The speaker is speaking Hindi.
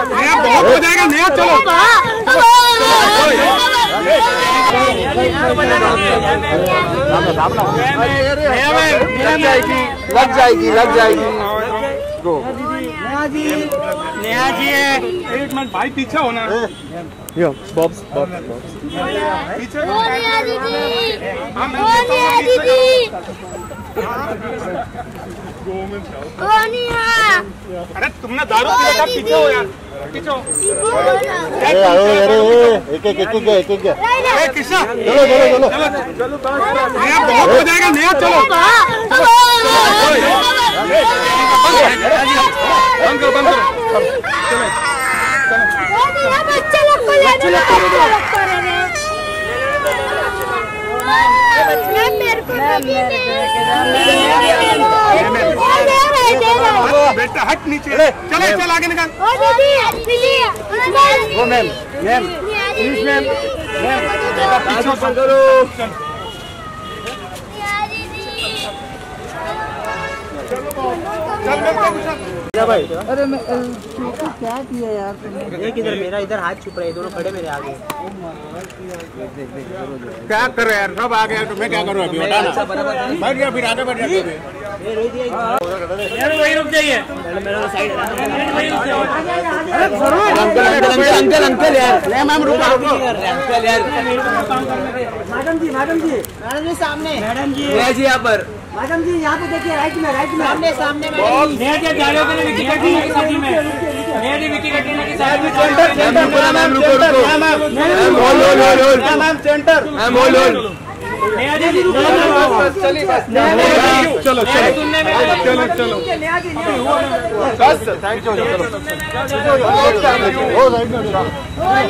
बहुत हो जाएगा नया। चलो लग जाएगी। नेहा जी है। एक मिनट भाई पीछे होना। यो बॉब्स पीछे। अरे तुमने दारू पी रखा, पीछे हो यार, पीछे हो। एक किस्सा। चलो नया बहुत हो जाएगा नया। चलो बंद करो बंद करो। बेटा हट नीचे। चलो चल आगे निकाल। वो मैम प्लीज मैम पीछे करो। भाई अरे मैं क्या किया यार तुमने? देख इधर मेरा, इधर हाथ छुप रहे, दोनों खड़े मेरे आगे। क्या कर रहे यार, सब आ गया तो मैं क्या करूँ अभी? हटाना बैठ गया, फिर आगे बैठ गया। वही रुक जाइए। अंकल यार मैम रुको अंकल यार। मैडम जी सामने। मैडम जी यहाँ पर। मैडम जी यहाँ पे देखिए, राइट में सामने सामने। नया क्या जा रहे हो? विकी कटिंग की शादी में। नया जी विकी कटिंग की शादी में। मैम रुको मैम सेंटर मैम होल्ड नया जी चलो चलो बस थैंक यू।